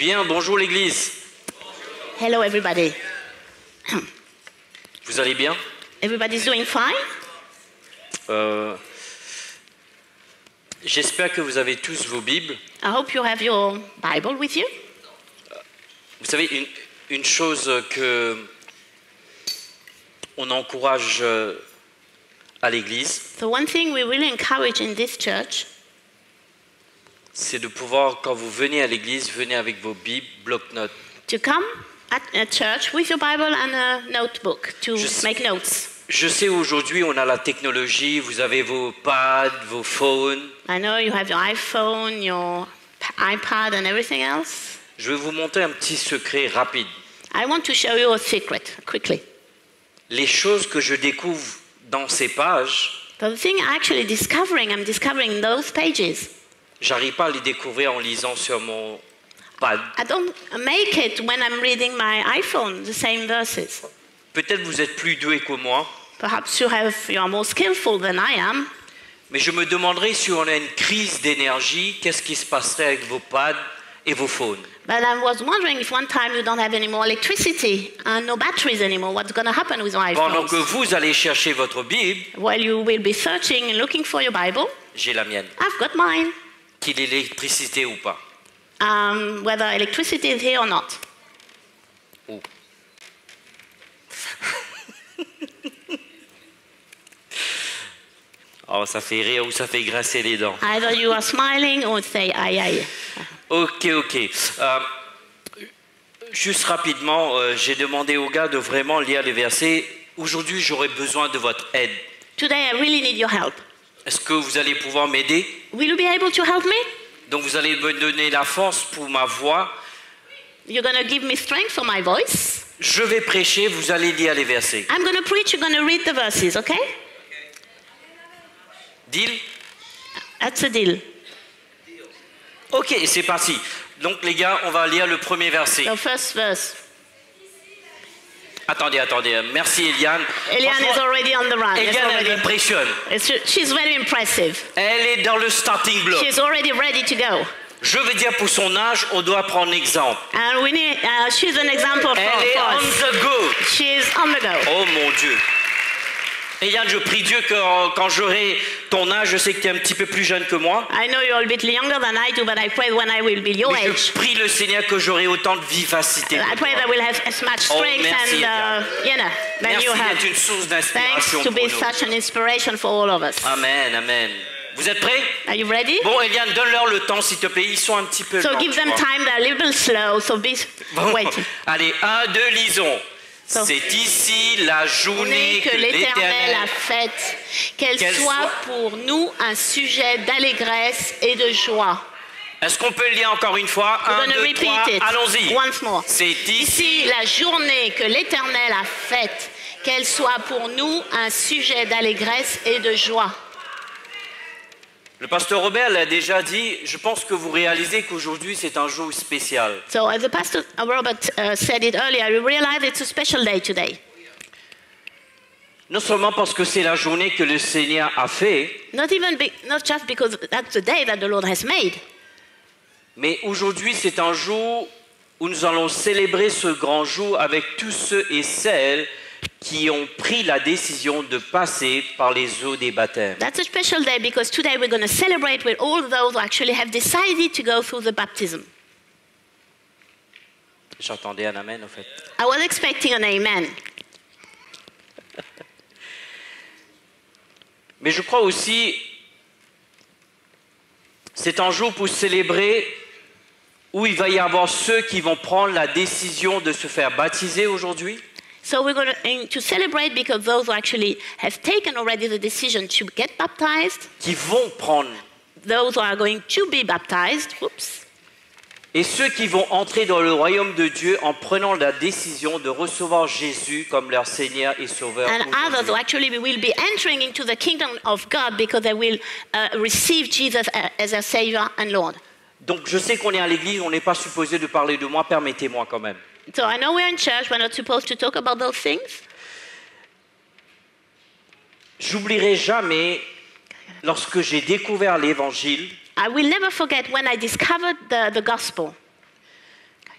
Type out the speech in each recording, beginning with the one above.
Bien, bonjour l'église. Hello, everybody. Vous allez bien? Everybody's doing fine? J'espère que vous avez tous vos Bibles. I hope you have your Bible with you. Vous savez, une chose que on encourage à l'église, So one thing we really encourage in this church c'est de pouvoir, quand vous venez à l'église, venez avec vos Bibles, bloc-notes. to come at a church with your Bible and a notebook to make notes. Je sais aujourd'hui, on a la technologie, vous avez vos pads, vos phones. I know you have your iPhone, your iPad and everything else. Je vais vous montrer un petit secret rapide. I want to show you a secret quickly. Les choses que je découvre dans ces pages, So the thing I'm discovering those pages. j'arrive pas à les découvrir en lisant sur mon pad. I don't make it when I'm reading my iPhone, the same verses. Peut-être vous êtes plus doué que moi, Perhaps you are more skillful than I am. mais je me demanderais si on a une crise d'énergie, qu'est-ce qui se passerait avec vos pads et vos phones. But I was wondering if one time you don't have any more electricity and no batteries anymore, what's going to happen with your Pendant que iPhones? vous allez chercher votre Bible, While you will be searching and looking for your Bible, j'ai la mienne, I've got mine, qu'il y ait l'électricité ou pas. whether electricity is here or not. Ou. Oh, ça fait rire ou ça fait grincer les dents. Either you are smiling or say, aye, aye. Ok. Juste rapidement, j'ai demandé aux gars de vraiment lire les versets. Aujourd'hui, j'aurais besoin de votre aide. Today I really need your help. Est-ce que vous allez pouvoir m'aider? Will you be able to help me? Donc vous allez me donner la force pour ma voix. You're going to give me strength for my voice. Je vais prêcher, vous allez lire les versets. I'm going to preach, you're going to read the verses, okay? Deal? That's a deal. Ok, c'est parti. Donc les gars, on va lire le premier verset. The first verse. Attendez. Merci Eliane. Eliane is Franchement, already on the run. It's Eliane, elle already- m'impressionne. She's very impressive. Elle est dans le starting block. She's already ready to go. Je veux dire, pour son âge, on doit prendre exemple. And we need, she's an example Elle est for on us. the go. She's on the go. Oh mon Dieu. Eliane, je prie Dieu que quand j'aurai ton âge, je sais que tu es un petit peu plus jeune que moi. I know you're a bit younger than I do, but I pray when I will be your Mais je age, prie le Seigneur que j'aurai autant de vivacité. I que pray toi. that we'll have as much Oh, strength merci, and, than Merci you have. d'être une source Thanks d'inspiration to pour be nous. such an inspiration for all of us. Amen. Vous êtes prêts? Are you ready? Bon, Eliane, donne-leur le temps, s'il te plaît. Ils sont un petit peu So lents, give tu them vois. time, they're a little slow, so be Bon, waiting. allez, 1, 2, lisons. So. C'est ici la journée Que l'Éternel l'Éternel a faite, qu'elle Qu'elle soit soit- pour nous un sujet d'allégresse et de joie. Est-ce qu'on peut le lire encore une fois? We're 1, going to 2, repeat 3, it allons-y. once more. C'est Ici, ici. la journée que l'Éternel a faite, qu'elle soit pour nous un sujet d'allégresse et de joie. Le pasteur Robert l'a déjà dit, je pense que vous réalisez qu'aujourd'hui c'est un jour spécial. So as the pastor Robert said it earlier, we realize it's a special day today. Non seulement parce que c'est la journée que le Seigneur a fait, Not just because that's the day that the Lord has made, mais aujourd'hui c'est un jour où nous allons célébrer ce grand jour avec tous ceux et celles qui ont pris la décision de passer par les eaux des baptêmes. that's a special day because today we're going to celebrate with all those who actually have decided to go through the baptism. J'attendais un amen en fait. I was expecting an amen. Mais je crois aussi, c'est un jour pour célébrer où il va y avoir ceux qui vont prendre la décision de se faire baptiser aujourd'hui. So we're going to celebrate because those who actually have taken already the decision to get baptized, Qui vont prendre, those who are going to be baptized, et ceux qui vont entrer dans le royaume de Dieu en prenant la décision de recevoir Jésus comme leur Seigneur et Sauveur. and others who aujourd'hui. actually will be entering into the kingdom of God because they will receive Jesus as their Savior and Lord. Donc je sais qu'on est à l'église, on n'est pas supposé de parler de moi, permettez-moi quand même. So I know we're in church, we're not supposed to talk about those things. J'oublierai jamais, lorsque j'ai découvert l'évangile, I will never forget when I discovered the gospel.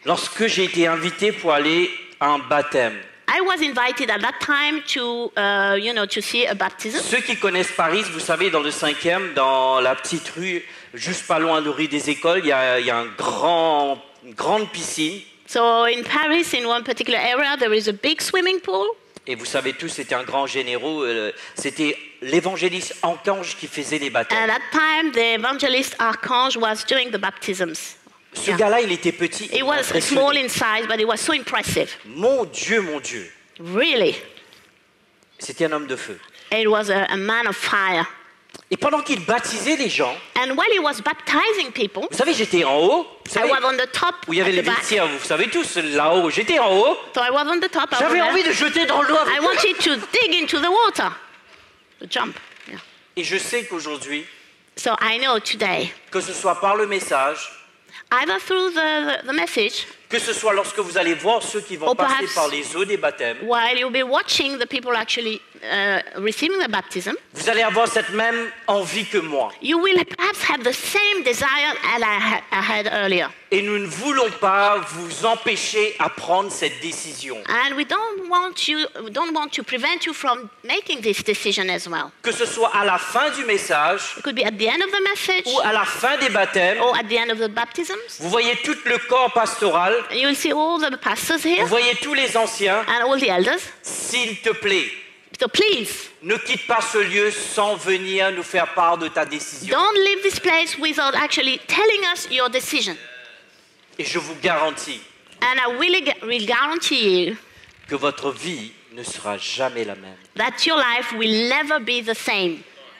lorsque j'ai été invité pour aller à un baptême. I was invited at that time to, to see a baptism. Ceux qui connaissent Paris, vous savez, dans le 5e, dans la petite rue, juste pas loin de rue des Écoles, il y a une grande piscine. So in Paris, in one particular area, there is a big swimming pool. Et vous savez tous, c'était un grand généraux. C'était l'évangéliste Archange qui faisait les baptêmes. At that time, the evangelist Archange was doing the baptisms. Ce gars-là, il était petit. He was small in size, but he was so impressive. Mon Dieu. Really. C'était un homme de feu. It was a man of fire. Et pendant qu'il baptisait les gens, And while he was baptizing people, vous savez, j'étais en haut. Vous I savez, was on the top, où il y avait at les the back. vestiaires, vous savez tous, là-haut. J'étais en haut. So I was on the top. J'avais over envie there. de jeter dans l'eau. I wanted to dig into the water, to jump. Yeah. Et je sais qu'aujourd'hui, So I know today, que ce soit par le message, either through the message, que ce soit lorsque vous allez voir ceux qui vont Or passer perhaps- par les eaux des baptêmes, while you'll be watching the people actually receiving the baptism, vous allez avoir cette même envie que moi. you will perhaps have the same desire as I had earlier. Et nous ne voulons pas vous empêcher à prendre cette décision. And we don't want to prevent you from making this decision as well. Que ce soit à la fin du message It could be at the end of the message ou à la fin des baptêmes. or at the end of the baptisms. Vous voyez tout le corps pastoral, And you will see all the pastors here vous voyez tous les anciens. and all the elders. S'il te plaît, So please, ne quitte pas ce lieu sans venir nous faire part de ta décision. don't leave this place without actually telling us your decision. Et je vous garantis And I will guarantee you que votre vie ne sera jamais la même. that your life will never be the same.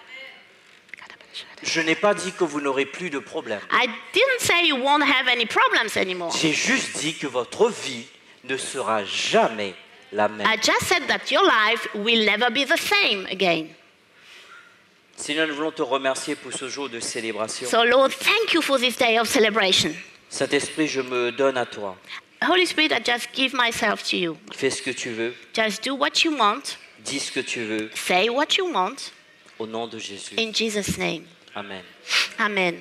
Je n'ai pas dit que vous n'aurez plus de problèmes. I didn't say you won't have any problems anymore. J'ai juste dit que votre vie ne sera jamais la même. I just said that your life will never be the same again. Seigneur, nous voulons te remercier pour ce jour de célébration. So Lord, thank you for this day of celebration. Saint-Esprit, je me donne à toi. Holy Spirit, I just give myself to you. Fais ce que tu veux, Just do what you want, dis ce que tu veux, say what you want, au nom de Jésus. in Jesus' name. Amen. Amen.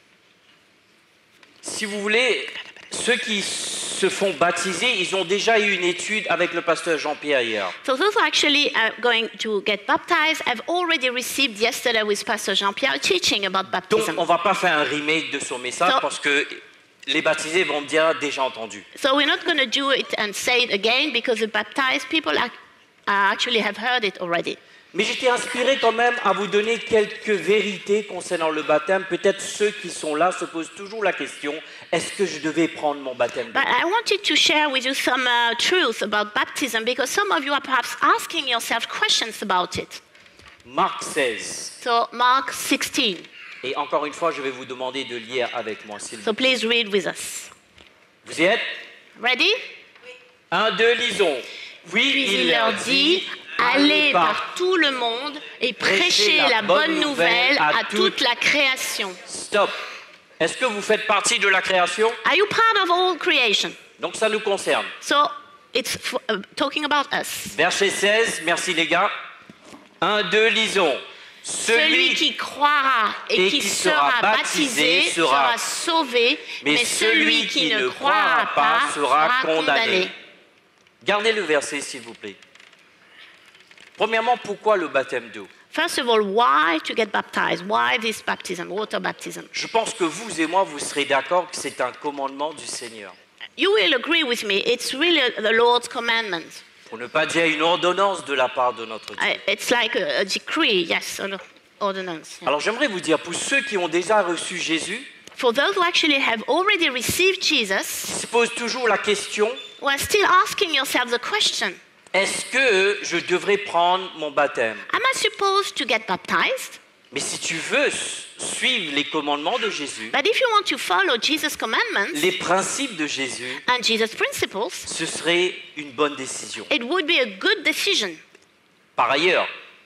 Si vous voulez, ceux qui se font baptiser, ils ont déjà eu une étude avec le pasteur Jean-Pierre hier. So those who actually are going to get baptized have already received yesterday with Pastor Jean-Pierre teaching about Donc, baptism. on ne va pas faire un remake de son message So- parce que les baptisés vont me dire déjà entendu. So we're not going to do it and say it again because the baptized people actually have heard it already. Mais j'étais inspiré quand même à vous donner quelques vérités concernant le baptême. Peut-être ceux qui sont là se posent toujours la question, est-ce que je devais prendre mon baptême? But I wanted to share with you some truth about baptism because some of you are perhaps asking yourself questions about it. Marc 16. So Mark 16. Et encore une fois, je vais vous demander de lire avec moi, s'il vous So plaît. please read with us. Vous y êtes? Ready? 1, 2, lisons. Oui, Puis il leur dit, allez par tout le monde et prêchez la bonne nouvelle à toute la création. Stop. Est-ce que vous faites partie de la création? Are you part of all creation? Donc ça nous concerne. So it's talking about us. Verset 16, merci les gars. 1, 2, lisons. Celui qui croira et qui sera baptisé sera sauvé, mais celui qui ne croira pas sera condamné. Gardez le verset, s'il vous plaît. Premièrement, pourquoi le baptême d'eau? First of all, why to get baptized? Why this baptism, water baptism? Je pense que vous et moi, vous serez d'accord que c'est un commandement du Seigneur. You will agree with me, it's really the Lord's commandment. Pour ne pas dire une ordonnance de la part de notre Dieu. It's like a decree, yes, an ordinance. Alors j'aimerais vous dire, pour ceux qui ont déjà reçu Jésus, For those who actually have already received Jesus, ils se posent toujours la question, who are still asking yourself the question, est-ce que je devrais prendre mon baptême? am I supposed to get baptized? Mais si tu veux suivre les commandements de Jésus, But if you want to follow Jesus' commandments les principes de Jésus, and Jesus' principles, ce serait une bonne décision. it would be a good decision. Par ailleurs,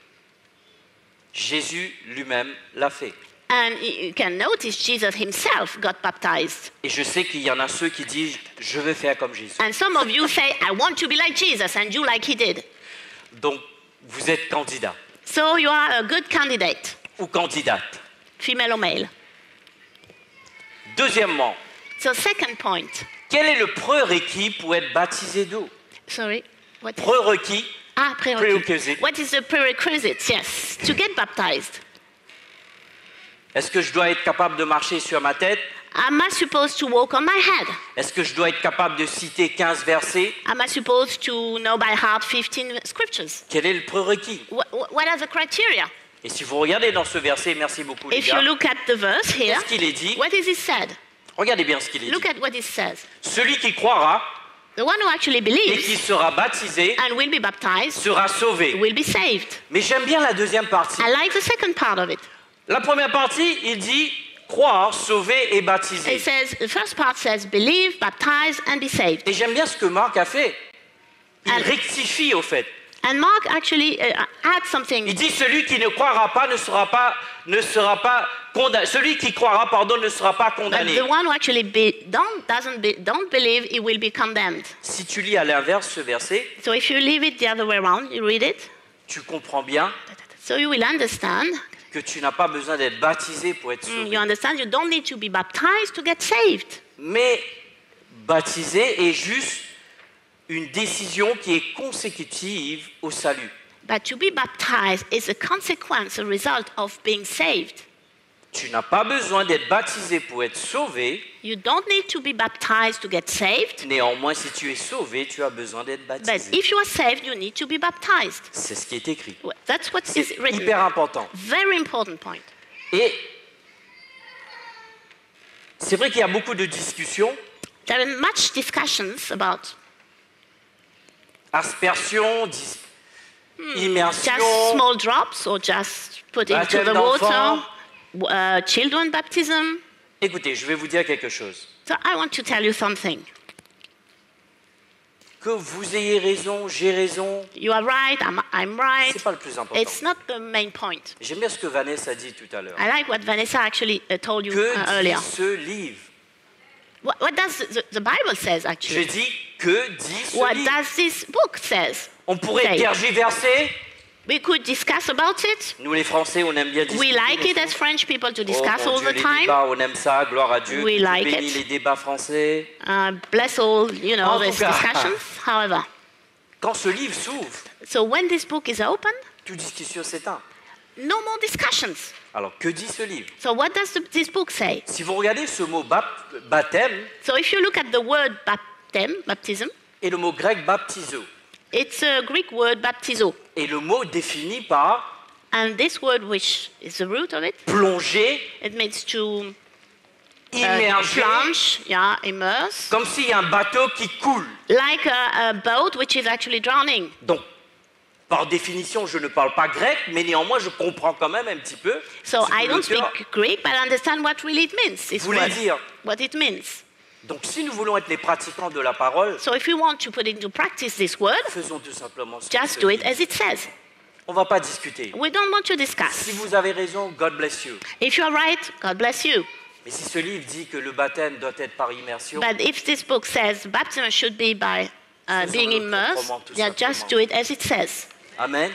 Jésus lui-même l'a fait. And you can notice Jesus himself got baptized. Et je sais qu'il y en a ceux qui disent, je veux faire comme Jésus. And some of you say, I want to be like Jesus, and you like he did. Donc, vous êtes candidat So you are a good candidate, ou candidate. female or male. Deuxièmement, So second point, quel est le prérequis pour être baptisé d'eau? Sorry, what is... Prérequis. Prerequisite. What is the prerequisite? Yes, to get baptized. Est-ce que je dois être capable de marcher sur ma tête? Am I supposed to walk on my head? Est-ce que je dois être capable de citer 15 versets? Am I supposed to know by heart 15 scriptures? Quel est le prérequis? What are the criteria? Et si vous regardez dans ce verset, merci beaucoup les If gars. you look at the verse here, Qu'est-ce qu'il est dit? what is it said? Regardez bien ce qu'il est dit. Look at what it says. Celui qui croira The one who actually et believes qui sera baptisé and will be baptized sera sauvé. will be saved. Mais j'aime bien la deuxième partie. I like the second part of it. La première partie, il dit croire, sauver et baptiser. It says, the first part says, believe, baptize, and be saved. Et j'aime bien ce que Marc a fait. Il rectifie au fait. And Mark actually adds something. Il dit celui qui ne croira pas ne sera pas condamné. Celui qui croira, pardon, ne sera pas condamné. The one who actually don't believe, he will be condemned. Si tu lis à l'inverse ce verset, So if you leave it the other way around, you read it. tu comprends bien So you will understand. que tu n'as pas besoin d'être baptisé pour être sauvé. You understand. You don't need to be baptized to get saved. Mais baptisé est juste une décision qui est consécutive au salut. But to be baptized is a consequence, a result of being saved. Tu n'as pas besoin d'être baptisé pour être sauvé. You don't need to be baptized to get saved. Néanmoins, si tu es sauvé, tu as besoin d'être But baptisé. if you are saved, you need to be baptized. C'est ce qui est écrit. That's what is C'est written. hyper important. Very important point. Et c'est vrai qu'il y a beaucoup de discussions. There are much discussions about Aspersion, immersion, just small drops or just put into baptême the d'enfant. water, children baptism. Écoutez, je vais vous dire quelque chose. So I want to tell you something. Que vous ayez raison, j'ai raison, You are right, I'm right. c'est pas le plus important. It's not the main point. J'aime bien ce que Vanessa a dit tout à l'heure. I like what Vanessa actually told you Que earlier. dit ce livre? What does the Bible says Je actually? dis que dit ce What livre? does this book says? On pourrait say? tergiverser. We could discuss about it. Nous les Français, on aime bien discuter. We like it as French people to discuss oh, mon all Dieu, the les time. débats, on aime ça, gloire à Dieu. We Dieu like bénit it. les débats français. Bless all, En these tout cas. discussions. However, Quand ce livre s'ouvre, so when this book is open, toute discussion s'éteint. no more discussions. Alors, que dit ce livre? So what does this book say? Si vous regardez ce mot baptême So if you look at the word baptism, et le mot grec baptizo, it's a Greek word baptizo. et le mot défini par And this word, which is the root of it, plonger, it means to immerger, plunge, immerse, comme s'il y a un bateau qui coule. like a boat which is actually drowning. Donc, par définition, je ne parle pas grec, mais néanmoins, je comprends quand même un petit peu. So ce que I don't speak l'auteur Greek, but I understand what really it means. This voulait word, dire. what it means. Donc, si nous voulons être les pratiquants de la parole, So if we want to put into practice this word, faisons tout simplement ce que just ce do it dit. as it says. On ne va pas discuter. We don't want to Si discuss. vous avez raison, God bless you. If you are right, God bless you. Mais si ce livre dit que le baptême doit être par immersion, But if this book says baptism should be by being Faisons-le immersed, proprement, tout just simplement. do it as it says. amen.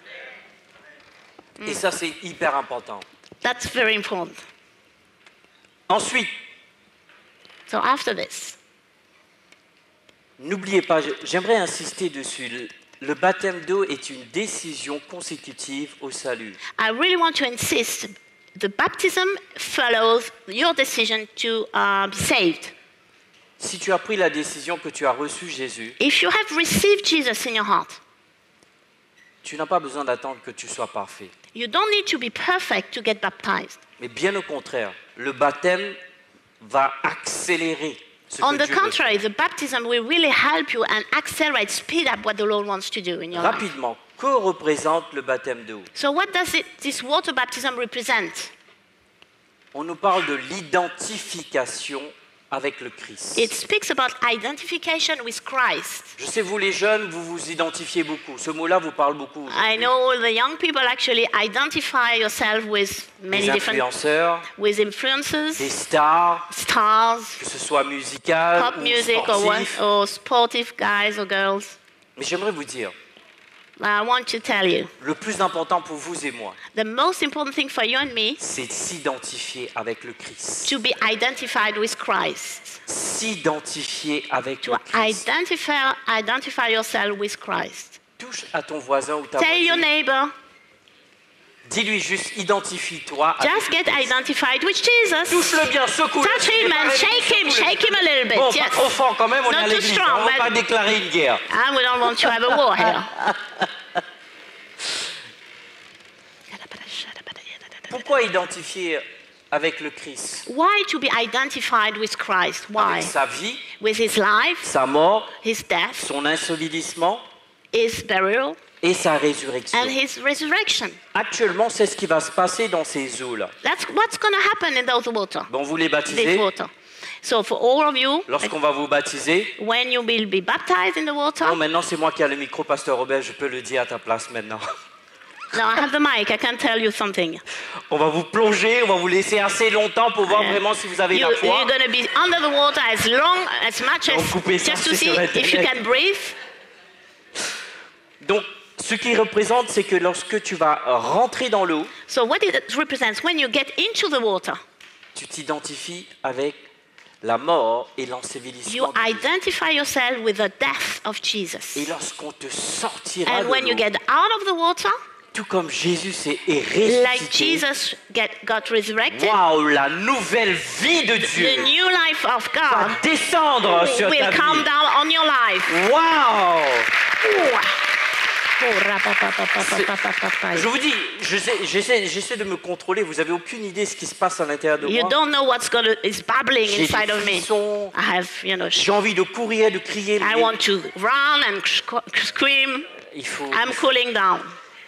Et ça, c'est hyper important. That's very important. Ensuite, So after this, n'oubliez pas, j'aimerais insister dessus, le baptême d'eau est une décision consécutive au salut. I really want to insist, the baptism follows your decision to be saved. Si tu as pris la décision que tu as reçu Jésus, If you have received Jesus in your heart, tu n'as pas besoin d'attendre que tu sois parfait. you don't need to be perfect to get baptized. Mais bien au contraire, le baptême va accélérer ce On que the Dieu veut contrary, the baptism will really help you and accelerate, speed up what the Lord wants to do in your faire. life. Rapidement, que représente le baptême d'eau? So what does this water baptism represent? On nous parle de l'identification avec le Christ. It speaks about identification with Christ. Je sais, vous les jeunes, vous vous identifiez beaucoup. Ce mot-là vous parle beaucoup. I know the young people actually identify yourself with many Des different, influenceurs, with des influences, stars, stars, que ce soit musical pop ou music sportif. or sportive guys or girls. Mais j'aimerais vous dire, I want to tell you, le plus important pour vous et moi, the most important thing for you and me c'est de s'identifier avec le Christ. to be identified with Christ. S'identifier avec To le Christ. identify yourself with Christ. Touche à ton voisin ou ta Tell your voisine. neighbor, Dis-lui juste, identifie-toi avec just le get Christ. identified with Jesus. Touche-le bien, secoue-le. Touch him and shake him a little bit. Bon, Yes. pas trop fort quand même, on est Not à too l'église. strong, On ne va but- pas déclarer une guerre. And we don't want to have a war here. Pourquoi identifier avec le Christ? Why to be identified with Christ? Why? Avec sa vie, With his life, sa mort, his death, son ensevelissement his burial, et sa résurrection. and his resurrection. Actuellement, c'est ce qui va se passer dans ces eaux-là. That's what's going to happen in those water, Bon, vous les this baptisez. water. So for all of you, Lorsqu'on va vous baptiser, when you will be baptized in the water, bon, maintenant c'est moi qui ai le micro, Pasteur Robert, je peux le dire à ta place maintenant. now I have the mic, I can tell you something. On va vous plonger, on va vous laisser assez longtemps pour voir vraiment si vous avez la foi. You're going to be under the water as much Donc, as coupez ça, just to c'est see sur if you Internet. can breathe. Donc, ce qui représente, c'est que lorsque tu vas rentrer dans l'eau, So what it represents when you get into the water, tu t'identifies avec la mort et you l'ensevelissement. de Jésus. identify yourself with the death of Jesus. Et lorsqu'on te sortira And de when you l'eau, get out of the water, tout comme Jésus est like ressuscité, Jesus got resurrected, waouh, la nouvelle vie de the Dieu new life of va God descendre sur will ta come vie. down on your life. Waouh! Oh, ra-pa-pa-pa-pa-pa-pa-pa-pa. Je vous dis, j'essaie de me contrôler. Vous avez aucune idée de ce qui se passe à l'intérieur de You moi. don't know what's is bubbling J'ai inside des of me. frissons, I have, j'ai envie de courir, de crier. I mais want to run and scream. il faut. I'm cooling down.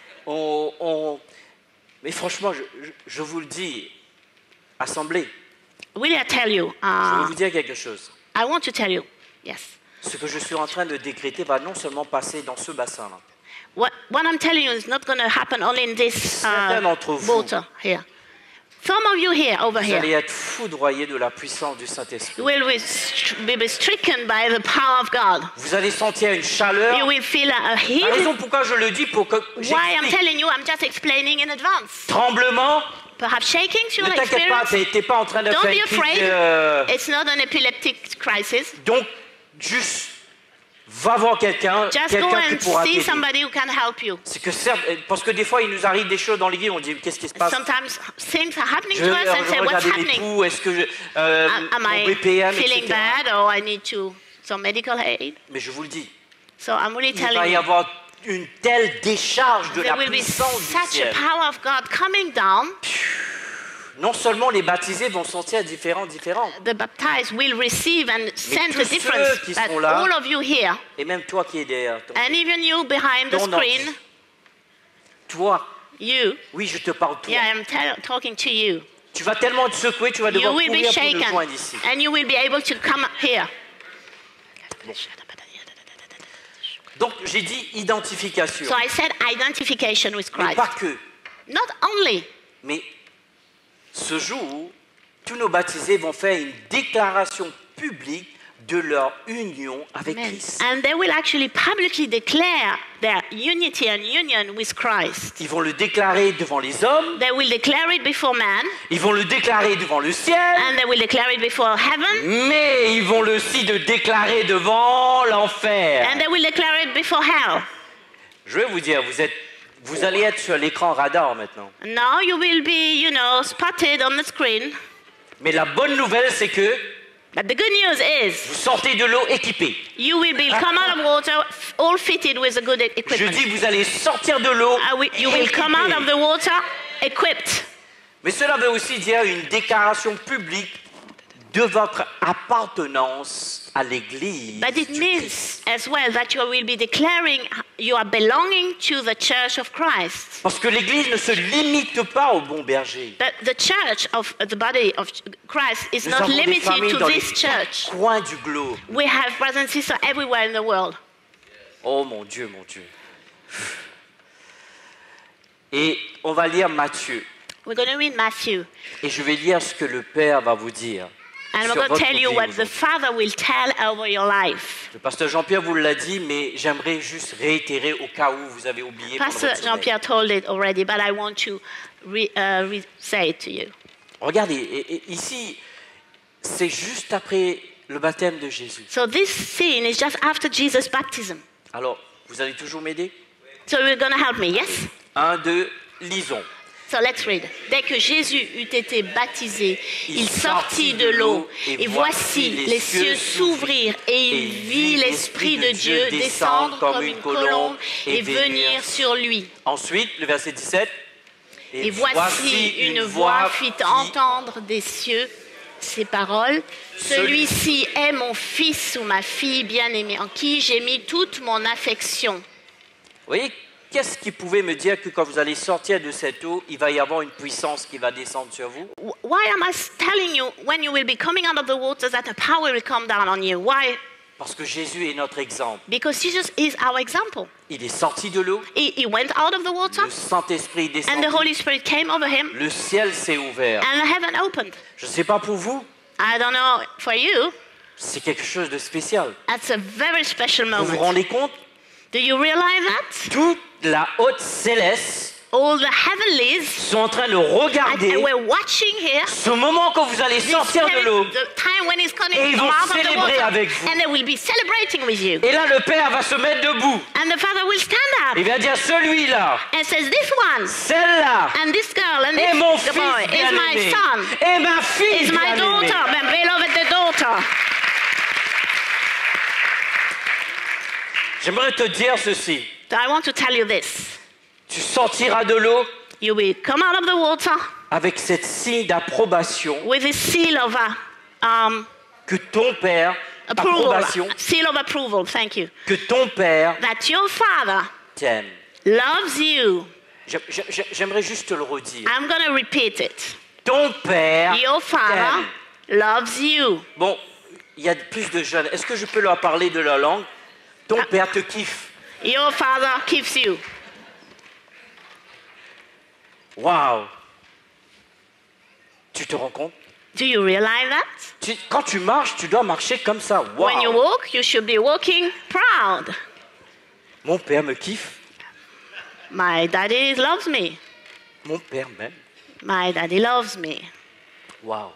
Mais franchement, je vous le dis, assemblée, Will I tell you? je vais vous dire quelque chose. I want to tell you. Yes. Ce que je suis en train de décréter va non seulement passer dans ce bassin-là. What I'm telling you is not going to happen only in this Certains d'entre vous, water here. Some of you here, over vous allez here, être foudroyés de la puissance du Saint-Esprit. will be stricken by the power of God. Vous allez sentir une chaleur. You will feel a La heat. raison pourquoi je le dis, pour que Why I'm j'explique. telling you, I'm just explaining in advance. Tremblement, Perhaps shaking, you ne will t'inquiète pas, experience. tu n'es pas en train de Don't faire be une crise afraid. de... It's not an epileptic crisis. Donc, juste, va voir quelqu'un Just go qui and pourra see t'aider. somebody who can help you. C'est que certes, parce que des fois, il nous arrive des choses dans l'église, on dit, qu'est-ce qui se passe? Sometimes things are happening Je to us and say, what's regarde mes happening? pouls, est-ce que Am mon I BPM, feeling etc. bad or I need some medical aid? Mais je vous le dis, So I'm really il va telling y you, avoir une telle décharge de there la will be puissance du such a ciel. power of God coming down. Non seulement les baptisés vont sentir différents, The baptized will receive and sense tous the difference. ceux qui But sont là, all of you here, et même toi qui es derrière, and even you behind the ton screen, ordi, toi, you, oui, je te parle toi. yeah, I'm talking to you. Tu vas tellement te secouer, tu vas You devoir will be courir pour le shaken, joindre ici. and you will be able to come here. Donc j'ai dit identification, So I said identification with mais Christ. pas que. Not only, Mais ce jour, tous nos baptisés vont faire une déclaration publique de leur union avec Amen. Christ. And they will actually publicly declare their unity and union with Christ. Ils vont le déclarer devant les hommes, They will declare it before man, ils vont le déclarer devant le ciel, and they will declare it before heaven, mais ils vont aussi le déclarer devant l'enfer. and they will declare it before hell. Je vais vous dire, vous allez être sur l'écran radar maintenant. Now you will be, spotted on the screen. Mais la bonne nouvelle, c'est que But the good news is vous sortez de l'eau équipé. you will be come out of water all fitted with a good Je equipment. dis, vous allez sortir de l'eau You will come out of équipé. the water equipped. Mais cela veut aussi dire une déclaration publique de votre appartenance à l'Église But it du means Christ. as well that you will be declaring you are belonging to the church of Christ. Parce que l'Église ne se limite pas au bon berger. But the church of the body of Christ is Nous not avons des limited familles to dans les this church. coins du globe. We have brothers and sisters everywhere in the world. Oh mon Dieu, mon Dieu. Et on va lire Matthieu. We're going to read Matthew. Et je vais lire ce que le Père va vous dire. And I'm sur going to votre tell vie you what the aujourd'hui. Father will tell over your life. Le pasteur Jean-Pierre vous l'a dit, mais j'aimerais juste réitérer au cas où vous avez oublié pendant Pastor votre sommeil. Jean-Pierre told it already, but I want to say it to you. Regardez, ici, c'est juste après le baptême de Jésus. So this scene is just after Jesus' baptism. Alors, vous allez toujours m'aider? So you're going to help me, yes? 1, 2, lisons. So let's read. Dès que Jésus eut été baptisé, il sortit de l'eau, et voici les cieux s'ouvrirent, et il vit l'Esprit de Dieu descendre comme une colombe et venir sur lui. Ensuite, le verset 17. Et voici une voix fit entendre des cieux ces paroles. Celui-ci est mon fils ou ma fille bien-aimée, en qui j'ai mis toute mon affection. Vous voyez, qu'est-ce qui pouvait me dire que quand vous allez sortir de cette eau, il va y avoir une puissance qui va descendre sur vous? Why am I telling you when you will be coming out of the waters that a power will come down on you? Why? Parce que Jésus est notre exemple. Because Jesus is our example. Il est sorti de l'eau, He went out of the water, le Saint-Esprit est and the descendu, Holy Spirit came over him, le ciel s'est ouvert. and heaven opened. Je ne sais pas pour vous, I don't know for you, c'est quelque chose de spécial. that's a very special Vous vous moment. rendez compte? Do you realize that? Toute la haute céleste All the heavenlies, sont en train de regarder and we're watching here. ce moment quand vous allez sortir de l'eau. The time when he's coming Et ils vont out of the célébrer water, avec vous. and they will be celebrating with you. Et là, le Père va se mettre debout. And the Father will stand Il up va dire, celui-là, and says, "This one, celle-là, and this girl, and est mon this fils boy is my bien-aimé. son, Et ma fille is my bien-aimée. daughter, my beloved daughter." J'aimerais te dire ceci. So I want to tell you this: Tu sortiras de l'eau you will come out of the water avec cette signe d'approbation with a seal of que ton Père, approbation, seal of approval. Thank you. que ton Père That your Father t'aime. loves you. J'aimerais juste te le redire. I'm going to repeat it. Ton Père Your Father t'aime. loves you. Bon, il y a plus de jeunes. Est-ce que je peux leur parler de leur langue? Ton Père te kiffe. Your Father keeps you. Waouh! Tu te rends compte? Do you realize that? Quand tu marches, tu dois marcher comme ça. When you Waouh! walk, you should be walking proud. Mon Père me kiffe. My daddy loves me. Mon Père m'aime. My daddy loves me. Waouh!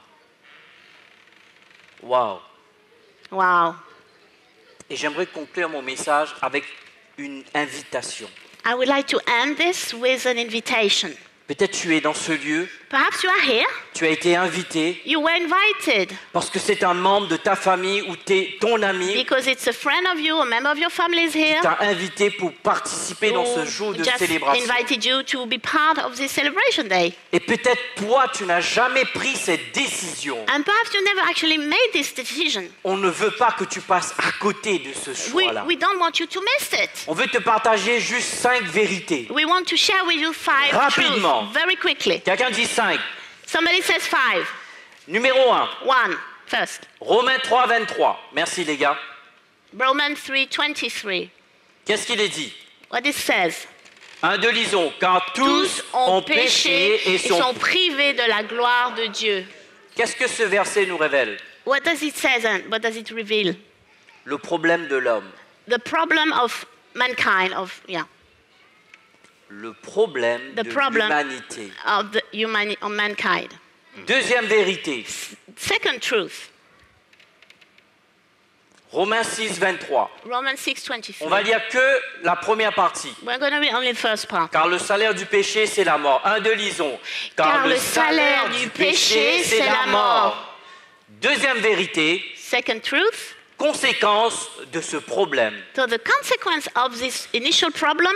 Waouh! Wow. Et j'aimerais conclure mon message avec une invitation. I would like to end this with an invitation. Peut-être tu es dans ce lieu, Perhaps you are here. tu as été invité You were invited parce que c'est un membre de ta famille ou ton ami because it's a friend of you, a member of your family is here. qui t'a invité pour participer dans ce jour de Just célébration. invited you to be part of this celebration day. Et peut-être toi, tu n'as jamais pris cette décision. And perhaps you never actually made this decision. On ne veut pas que tu passes à côté de ce choix-là. We don't want you to miss it. On veut te partager juste 5 vérités. We want to share with you 5 Rapidement. truths very quickly. Quelqu'un dit 5. Somebody says 5. Numéro 1, 1, first. Romains 3, 23. Merci les gars. Romans 3:23. Qu'est-ce qu'il est dit? What it says? 1, 2, lisons. Car tous ont péché et sont... privés de la gloire de Dieu. Qu'est-ce que ce verset nous révèle? What does it say and what does it reveal? Le problème de l'homme. The problem of mankind, Le problème de l'humanité. of mankind. Deuxième vérité. Second truth. Romains 6, 23. Romans 6:23. On va lire que la première partie. We're going to read only the first part. Car le salaire du péché, c'est la mort. 1, 2, lisons. Car le salaire du péché, c'est la mort. Deuxième vérité, Second truth. conséquence de ce problème. So the consequence of this initial problem,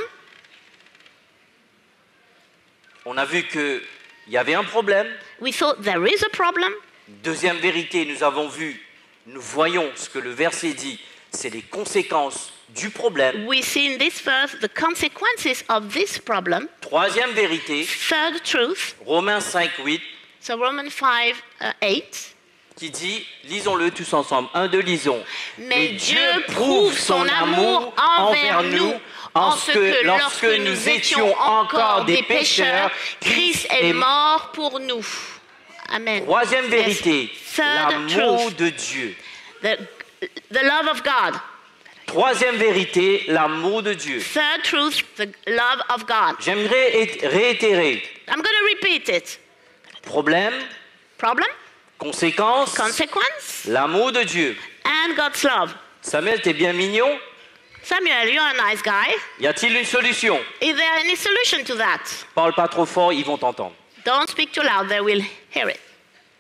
On a vu qu'il y avait un problème. we thought there is a problem. Deuxième vérité, nous voyons ce que le verset dit, c'est les conséquences du problème. We see in this verse the consequences of this problem. Troisième vérité, Third truth. Romains 5, 8, So Romans 5:8. qui dit, lisons-le tous ensemble, 1, 2, lisons. Mais Dieu prouve son amour envers nous en ce que lorsque nous étions encore des pécheurs, Christ est mort pour nous. Amen. Troisième vérité, Yes. Third l'amour truth. de Dieu. The love of God. Troisième vérité, l'amour de Dieu. Third truth, the love of God. J'aimerais réitérer. I'm going to repeat it. Problème, Problem, conséquence, consequence, l'amour de Dieu. and God's love. Samuel, t'es bien mignon. Samuel, you're a nice guy. Y a-t-il une solution? Is there any solution to that? Parle pas trop fort, ils vont t'entendre. Don't speak too loud, they will hear it.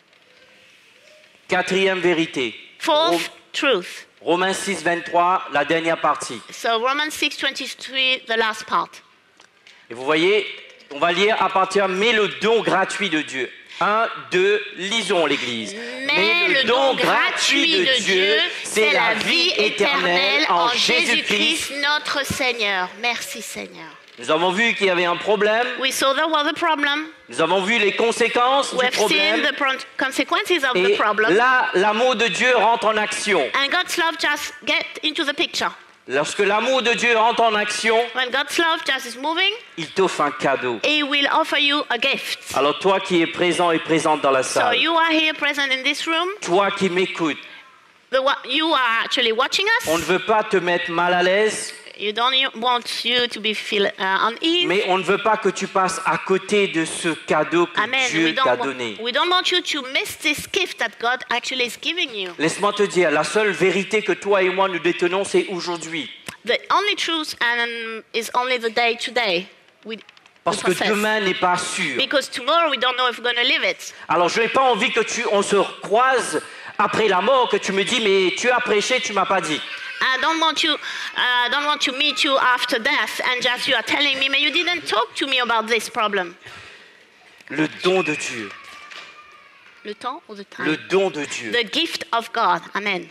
Quatrième vérité. Fourth truth. Romains 6, 23, la dernière partie. So Romans 6:23, the last part. Et vous voyez, on va lire à partir, mais le don gratuit de Dieu. 1, 2, lisons l'Église. Mais le don gratuit de Dieu, c'est la vie éternelle en Jésus-Christ notre Seigneur. Merci Seigneur. Nous avons vu qu'il y avait un problème. We saw there was a problem. Nous avons vu les conséquences du We've seen problème. the consequences of the Et problem. là, l'amour de Dieu rentre en action. And God's love just get into the picture. Lorsque l'amour de Dieu rentre en action, When God's love just is moving, il t'offre un cadeau. He will offer you a gift. Alors toi qui es présent et présente dans la So salle, you are here present in this room. toi qui m'écoutes, You are actually watching us. on ne veut pas te mettre mal à l'aise, You don't want you to be feel uneasy. mais on ne veut pas que tu passes à côté de ce cadeau que Amen. Dieu t'a donné. We don't want you to miss this gift that God actually is giving you. Laisse-moi te dire, la seule vérité que toi et moi nous détenons, c'est aujourd'hui. The only truth is only the day today. Parce que demain n'est pas sûr. Because tomorrow we don't know if we're going to live it. Alors je n'ai pas envie que on se croise après la mort, que tu me dis, mais tu as prêché, tu m'as pas dit. I don't want to meet you after death and just you are telling me, but you didn't talk to me about this problem. Le don de Dieu. Le temps ou the time? Le don de Dieu. The gift of God. Amen.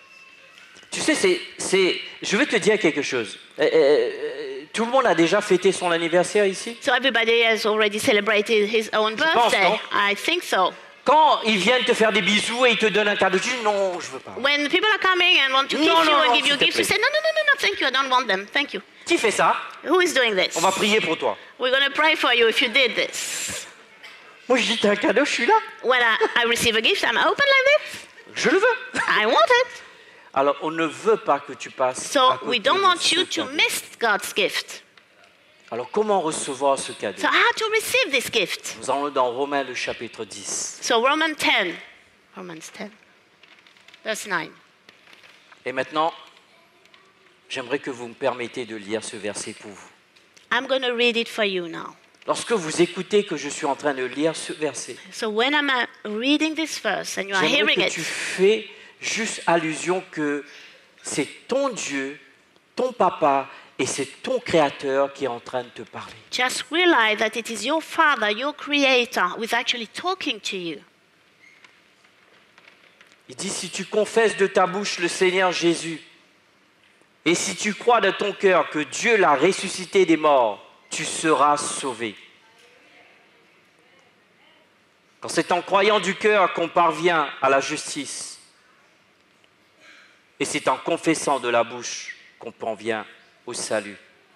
Tu sais, je vais te dire quelque chose. Tout le monde a déjà fêté son anniversaire ici? So everybody has already celebrated his own birthday. non? I think so. Quand ils viennent te faire des bisous et ils te donnent un cadeau, tu dis non, je veux pas. When people are coming and want to kiss you and give you gifts, you say, no, thank you, I don't want them, thank you. Qui fait ça? Who is doing this? On va prier pour toi. We're going to pray for you if you did this. Moi je dis t'as un cadeau, je suis là. When I receive a gift, I'm open like this. Je le veux. I want it. Alors on ne veut pas que tu passes à So côté we don't de want ce you to cadeau. miss God's gift. Alors comment recevoir ce cadeau? So how to receive this gift? Nous allons dans Romains le chapitre 10. So Romans 10, verse 9. Et maintenant, j'aimerais que vous me permettiez de lire ce verset pour vous. I'm going to read it for you now. Lorsque vous écoutez que je suis en train de lire ce verset, So when I'm reading this verse and you are j'aimerais hearing que tu it, fais juste allusion que c'est ton Dieu, ton papa, et c'est ton créateur qui est en train de te parler. just realize that it is your Father, your Creator, who is actually talking to you. Il dit, si tu confesses de ta bouche le Seigneur Jésus, et si tu crois de ton cœur que Dieu l'a ressuscité des morts, tu seras sauvé. Quand c'est en croyant du cœur qu'on parvient à la justice, et c'est en confessant de la bouche qu'on parvient au salut.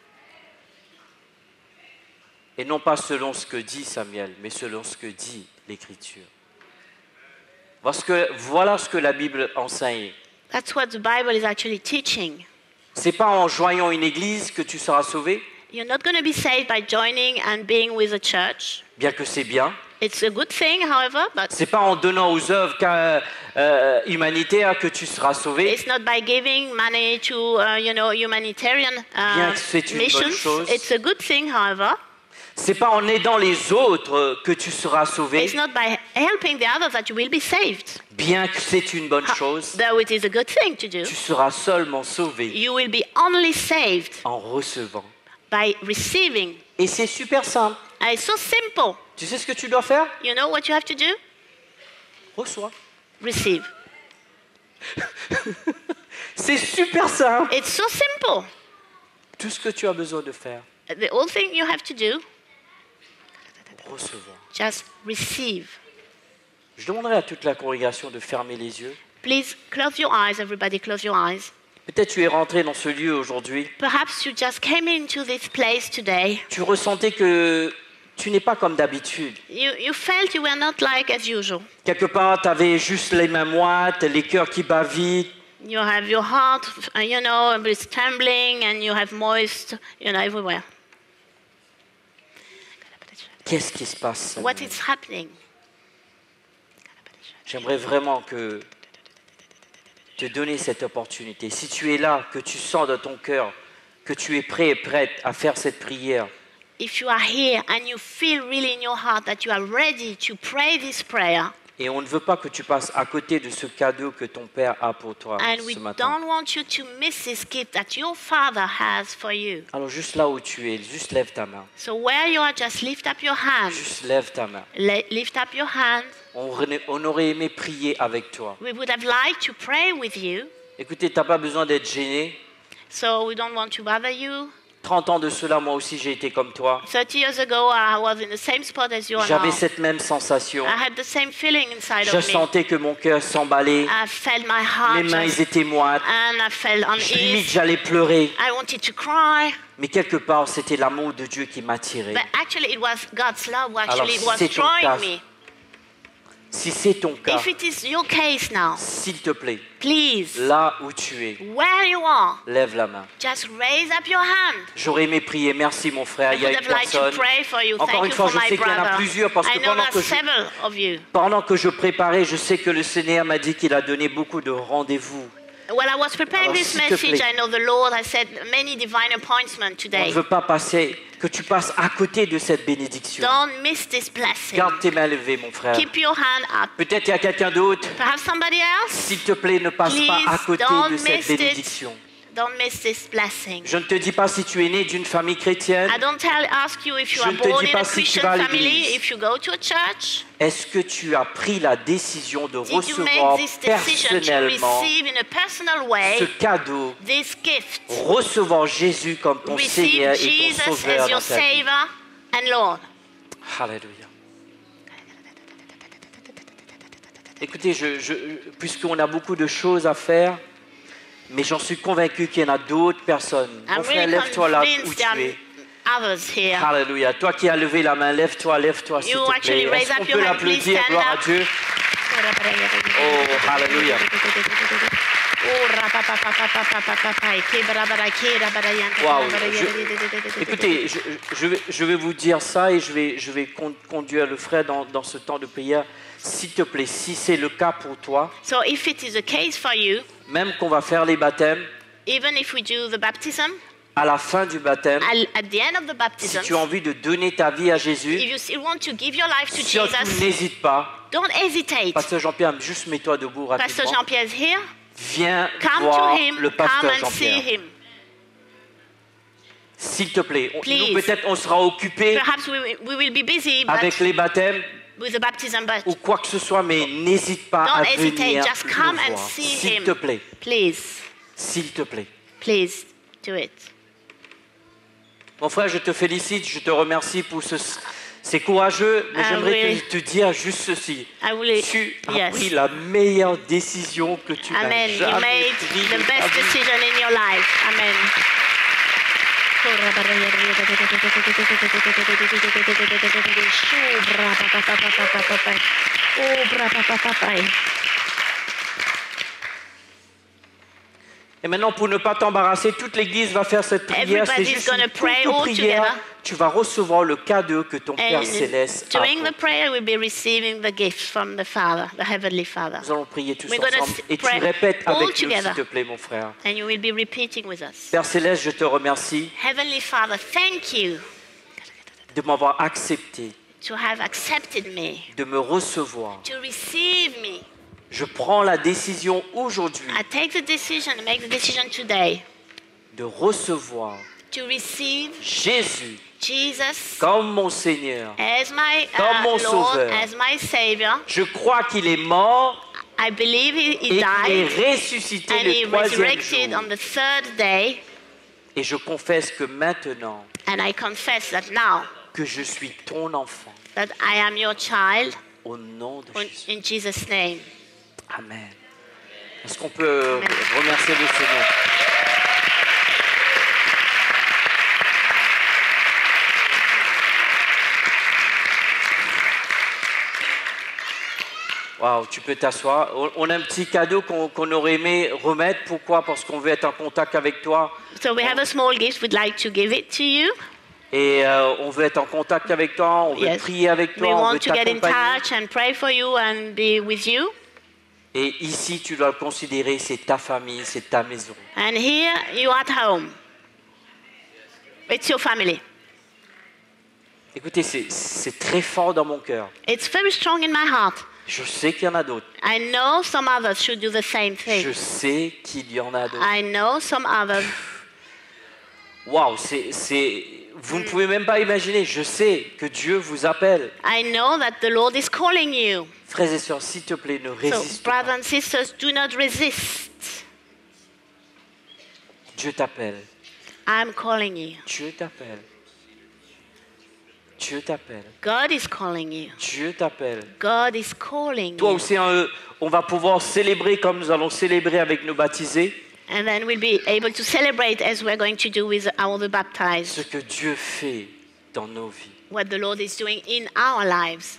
Et non pas selon ce que dit Samuel, mais selon ce que dit l'Écriture. Voilà ce que la Bible enseigne. That's what the Bible is actually teaching. C'est pas en joignant une église que tu seras sauvé, You're not going to be saved by joining and being with a church. bien que c'est bien. It's a good thing, however, but C'est pas en donnant aux œuvres humanitaires que tu seras sauvé, it's not by giving money to, humanitarian bien que c'est une bonne missions. chose. It's a good thing, however. C'est pas en aidant les autres que tu seras sauvé, It's not by helping the others that you will be saved. bien que c'est une bonne chose. Though it is a good thing to do. Tu seras seulement sauvé You will be only saved en recevant. by receiving. Et c'est super simple. And it's so simple. Tu sais ce que tu dois faire? You know what you have to do? Reçois. Receive. C'est super simple. It's so simple. Tout ce que tu as besoin de faire, The only thing you have to do, recevoir. just receive. Je demanderai à toute la congrégation de fermer les yeux. Please close your eyes, everybody close your eyes. Peut-être tu es rentré dans ce lieu aujourd'hui. Perhaps you just came into this place today. Tu ressentais que tu n'es pas comme d'habitude. You felt you were not like as usual. Quelque part, tu avais juste les mains moites, les cœurs qui battent vite. You have your heart, it's trembling, and you have moist, everywhere. Qu'est-ce qui se passe? What is happening? J'aimerais vraiment te donner cette opportunité. Si tu es là, que tu sens dans ton cœur que tu es prêt et prête à faire cette prière. If you are here and you feel really in your heart that you are ready to pray this prayer. Et on ne veut pas que tu passes à côté de ce cadeau que ton Père a pour toi ce matin. And we don't want you to miss this gift that your Father has for you. Alors juste là où tu es, juste lève ta main. So where you are, just lift up your hand. Juste lève ta main. Lift up your hand. On aurait aimé prier avec toi. We would have liked to pray with you. Écoutez, tu n'as pas besoin d'être gêné. So we don't want to bother you. 30 ans de cela, moi aussi j'ai été comme toi. 30 years ago, I was in the same spot as you are now. J'avais cette même sensation. I had the same feeling inside of Je me. sentais que mon cœur s'emballait. I felt my heart. Mes mains étaient moites. And I felt uneasy. Limite, j'allais pleurer. I wanted to cry. Mais quelque part, c'était l'amour de Dieu qui m'attirait. But actually, it was God's love. Alors, It was c'est ton drawing cas. me. Si c'est ton cas, If it is your case now, s'il te plaît, please, là où tu es, where you are, lève la main. just raise up your hand. J'aurais aimé prier. Merci mon frère. I Il y a would une have liked to personne. pray for you. Encore Thank une you fois, for je my sais qu'il y en a brother. plusieurs parce I que know pendant there's several of you. que je préparais, je sais que le Seigneur m'a dit qu'il a donné beaucoup de rendez-vous. While I was preparing Alors, this s'il te message, plaît. I know the Lord has said many divine appointments On today. ne veut pas que tu passes à côté de cette bénédiction. Don't miss this blessing. Garde tes mains levées, mon frère. Keep your hand up. Peut-être il y a quelqu'un d'autre. Perhaps somebody else? S'il te plaît, ne passe pas à Please côté don't de cette miss it. bénédiction. Don't miss this blessing. Je ne te dis pas si tu es né d'une famille chrétienne. I don't ask you if you Je are ne te born dis in pas a si tu Christian vas à family, l'église. if you go to a church. Est-ce que tu as pris la décision de Did you recevoir make this decision to personnellement receive in a personal ce way cadeau, this gift? recevoir Jésus comme ton Receive Seigneur et ton Jesus Sauveur as your dans ta vie? Savior and Lord. Alléluia. Écoutez, puisqu'on a beaucoup de choses à faire, mais j'en suis convaincu qu'il y en a d'autres personnes. Mon I'm frère, really lève-toi là où convinced tu there es. are others here. Alléluia. Toi qui as levé la main, lève-toi, s'il You te actually plaît. raise Est-ce up qu'on your peut hand, please l'applaudir? stand Gloire à up. Dieu. Oh, alléluia. Waouh. Écoutez, je vais vous dire ça et je vais conduire le frère dans ce temps de prière. S'il te plaît, si c'est le cas pour toi, So if it is the case for you, même qu'on va faire les baptêmes, even if we do the baptism, à la fin du baptême, at the end of the si baptism, tu as envie de donner ta vie à if Jésus, you still want to give your life to surtout Jesus, n'hésite pas. don't hesitate. Pasteur Jean-Pierre, juste mets-toi debout Pastor rapidement. Jean-Pierre is here. Viens Come voir to him. le Come pasteur and see Jean-Pierre. him. S'il te plaît, Please. nous peut-être on sera occupé Perhaps we will be busy avec les baptêmes with the baptism, but ou quoi que ce soit, mais n'hésite pas à don't hesitate. venir Just le come and voir. see S'il him. te plaît, please, s'il te plaît. please do it. Mon frère, je te félicite, je te remercie pour c'est courageux, mais j'aimerais oui. te dire juste ceci. I will. Tu as Yes. pris la meilleure décision que tu n'as Amen. You jamais made prise the de ta best vie. decision in your life. Amen. Et maintenant, pour ne pas t'embarrasser, toute l'église va faire cette prière. C'est Everybody's juste gonna une pray courte all prière. together. Tu vas recevoir le cadeau que ton Père And Céleste a during pour the prayer, we'll be receiving the gift from the Father, the Heavenly Father. Nous allons prier tous We're gonna ensemble. Et tu pray répètes all avec nous, together. s'il te plaît, mon frère. And you will be repeating with us. Père Céleste, je te remercie Heavenly Father, thank you de m'avoir accepté, to have accepted me, de me recevoir. to receive me. Je prends la décision aujourd'hui I take the decision, make the decision today de recevoir to receive Jésus Jesus comme mon Seigneur. as my Comme mon Lord, Sauveur. as my Savior. Je crois qu'il est mort I believe he et qu'il est died ressuscité and he le troisième resurrected jour. on the third day. Et je confesse que maintenant And I confess that now que je suis ton enfant. that I am your child Au nom de Jésus. in Jesus' name. Amen. Est-ce qu'on peut Amen. remercier le Seigneur? Wow, tu peux t'asseoir. On a un petit cadeau qu'on aurait aimé remettre. Pourquoi? Parce qu'on veut être en contact avec toi. So we have a small gift. We'd like to give it to you. Et on veut être en contact avec toi. On veut prier avec toi. We On veut want to get in t'accompagner. touch and pray for you and be with you. Et ici, tu dois le considérer, c'est ta famille, c'est ta maison. And here you are at home. It's your family. Écoutez, c'est très fort dans mon cœur. It's very strong in my heart. Je sais qu'il y en a d'autres. I know some others should do the same thing. Je sais qu'il y en a d'autres. I know some others. Waouh, vous ne pouvez même pas imaginer. Je sais que Dieu vous appelle. I know that the Lord is calling you. Frères et sœurs, s'il te plaît, ne So, résiste pas. brothers and sisters, do not resist. Dieu t'appelle. I'm calling you. Dieu t'appelle. Dieu t'appelle. God is calling you. Dieu t'appelle. God is calling Toi you. aussi, on va pouvoir célébrer comme nous allons célébrer avec nos baptisés. And then we'll be able to celebrate as we're going to do with all the Ce baptized, que Dieu fait dans nos vies. what the Lord is doing in our lives.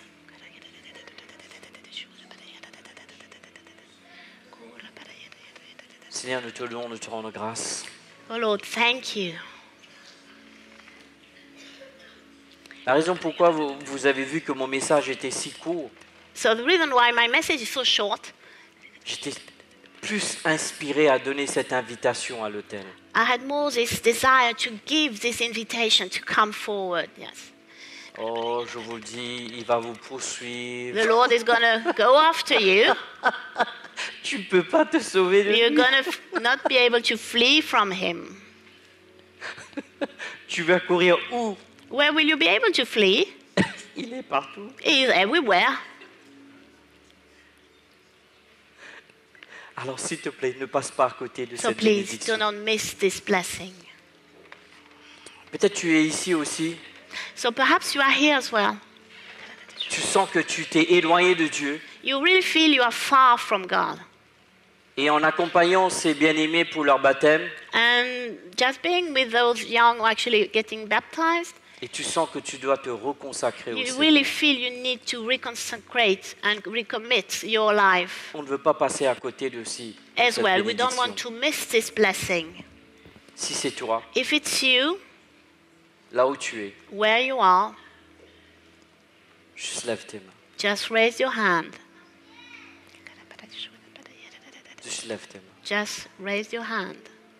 Seigneur, nous te louons, nous te rendons grâce. Oh Lord, thank you. La raison pourquoi vous avez vu que mon message était si court, So the reason why my message is so short, j'étais plus inspiré à donner cette invitation à l'autel. I had more this desire to give this invitation to come forward. Yes. Oh, je vous le dis, il va vous poursuivre. The Lord is going to go after you. Tu ne peux pas te sauver de You're lui. going to not be able to flee from him. Tu vas courir où? Where will you be able to flee? Il est partout. He is everywhere. Alors s'il te plaît, ne passe pas à côté de So cette please bénédiction. do not miss this blessing. Peut-être tu es ici aussi. So perhaps you are here as well. Tu sens que tu t'es éloigné de Dieu. You really feel you are far from God. Et en accompagnant ces bien-aimés pour leur baptême, And just being with those young who are actually getting baptized, et tu sens que tu dois te reconsacrer you aussi. really feel you need to reconsecrate and recommit your life On ne veut pas passer à côté de as cette well. We don't bénédiction. want to miss this blessing. Si c'est toi, If it's you, là où tu es, where you are, juste lève tes mains. just raise your hand. Juste lève tes mains. Just raise your hand.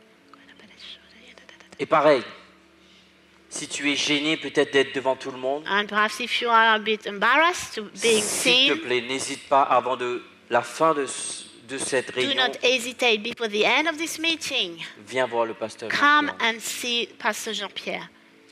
Et pareil, si tu es gêné peut-être d'être devant tout le monde, And perhaps if you are a bit embarrassed to being s'il te seen, plaît, n'hésite pas avant la fin de cette do réunion, not hesitate before the end of this meeting. viens voir le pasteur. Come Jean-Pierre. and see Pastor Jean-Pierre.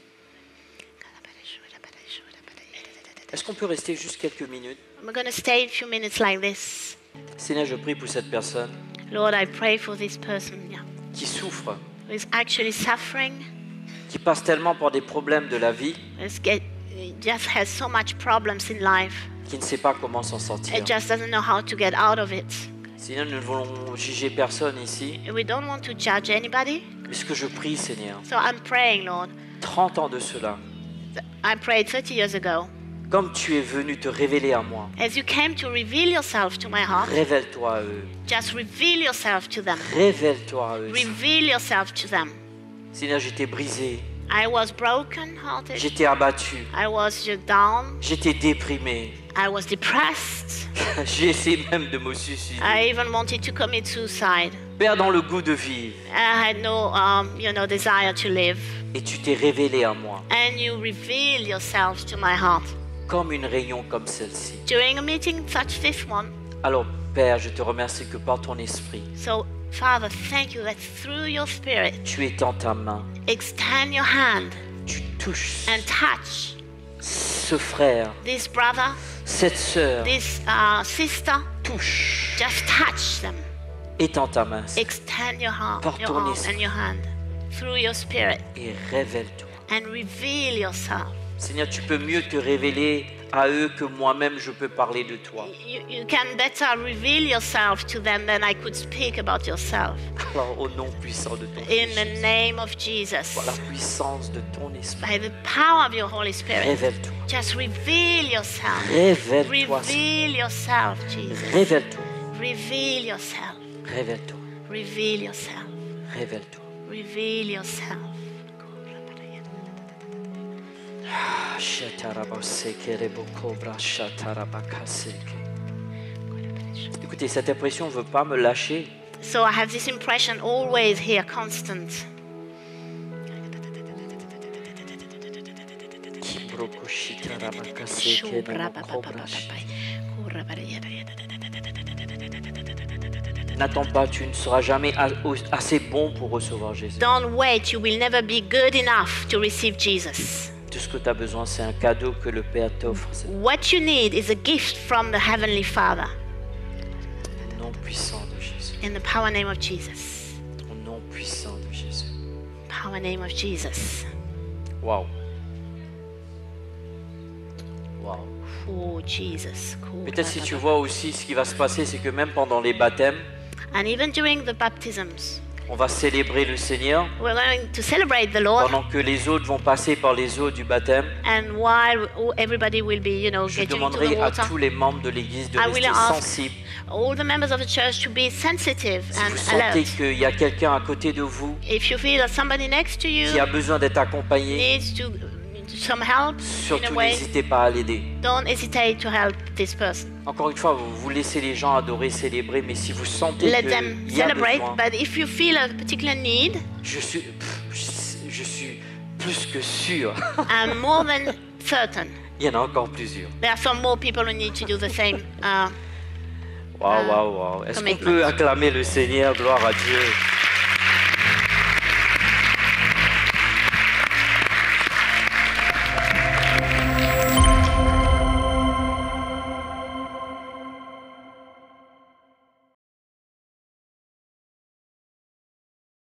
Est-ce qu'on peut rester juste quelques minutes? We're going to stay a few minutes like this. Seigneur, je prie pour cette personne Lord, I pray for this person qui souffre, who is actually suffering, qui passe tellement par des problèmes de la vie, just has so much problems in life. qui ne sait pas comment s'en sortir. It just doesn't know how to get out of it. Seigneur, nous ne voulons juger personne ici, And we don't want to judge anybody. mais ce que je prie, Seigneur, So I'm praying, Lord. 30 ans de cela, I prayed 30 years ago. comme tu es venu te révéler à moi, As you came to reveal yourself to my heart, révèle-toi à eux. just reveal yourself to them. Révèle-toi à eux. Reveal yourself to them. Seigneur, j'étais brisé, I was broken-hearted. j'étais abattu, I was down. j'étais déprimé. I was depressed. J'ai essayé même de me suicider. I even wanted to commit suicide. Perdant le goût de vivre. I had no, desire to live. Et tu t'es révélé à moi, And you reveal yourself to my heart. comme une réunion comme celle-ci. During a meeting such this one, Alors, Père, je te remercie que par ton esprit, so Father, thank you that through your Spirit, tu étends ta main, extend your hand tu touches and touch ce frère, this brother, cette sœur, this sister. touche, Just touch them. étends ta main Extend your heart, Par your ton arm esprit. and your hand through your Spirit et révèle-toi and reveal yourself Seigneur, tu peux mieux te révéler à eux que moi-même je peux parler de toi. You can better reveal yourself to them than I could speak about yourself. Alors, au nom puissant de ton In Fils, the name of Jesus, par la puissance de ton esprit, by the power of your Holy Spirit, révèle-toi. just reveal yourself. Révèle-toi. Reveal yourself, Jesus. Révèle-toi. Reveal yourself. Révèle-toi. Reveal yourself. Révèle-toi. Reveal yourself. Écoutez, cette impression ne veut pas me lâcher. So I have this impression always here, constant. N'attends pas, tu ne seras jamais assez bon pour recevoir Jésus. Don't wait, you will never be good enough to receive Jesus. Tout ce que tu as besoin, c'est un cadeau que le Père t'offre. What you need is a gift from the Heavenly Father. Au nom puissant de Jésus. In the power name of Jesus. Au nom puissant de Jésus. Power name of Jesus. Waouh. Waouh. Oh, Jesus. Peut-être si tu vois aussi ce qui va se passer, c'est que même pendant les baptêmes, And even during the baptisms, on va célébrer le Seigneur we're going to celebrate the Lord. pendant que les autres vont passer par les eaux du baptême. And while everybody will be, Je getting into the demanderai à water, tous les membres de l'Église de I will rester ask sensibles. all the members of the church to be sensitive Si and vous sentez alert. qu'il y a quelqu'un à côté de vous If you feel that somebody next to you qui a besoin d'être accompagné, needs some help in surtout a way, n'hésitez pas à l'aider. don't hesitate to help this person. Encore une fois, vous laissez les gens adorer, célébrer, mais si vous sentez Let them qu'il y a celebrate, besoin, but if you feel a particular need, je suis plus que sûr. I'm more than certain Il y en a encore plusieurs. there are some more people who need to do the same. Waouh, waouh, waouh. Est-ce qu'on commitment. peut acclamer le Seigneur? Gloire à Dieu.